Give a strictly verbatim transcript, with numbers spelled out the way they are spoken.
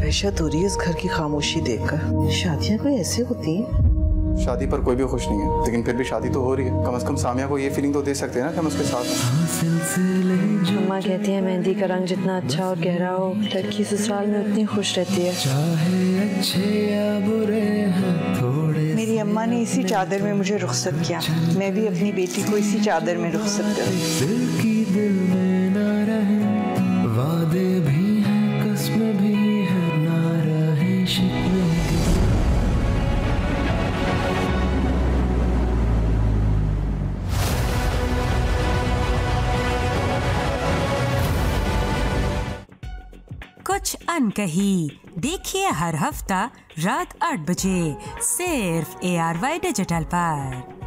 वहशत हो रही है इस घर की खामोशी देखकर। शादियां कोई ऐसे होती हैं? शादी पर कोई भी खुश नहीं है, लेकिन फिर भी शादी तो हो रही है। कम से कम सामिया को ये फीलिंग तो दे सकते हैं ना कि हम उसके साथ हैं। अम्मा कहती हैं मेहंदी का रंग जितना अच्छा और गहरा हो, लड़की ससुराल में उतनी खुश रहती है। चाहे अच्छे या बुरे हैं थोड़े। मेरी अम्मा ने इसी चादर में मुझे रुखसत किया, मैं भी अपनी बेटी को इसी चादर में रुखसत करूं। दिल की दिल में ना रहे, वादे भी हैं कसमें भी हैं, ना रहे शिकवे। कुछ अनकही देखिए हर हफ्ता रात आठ बजे सिर्फ ए आर वाई डिजिटल पर।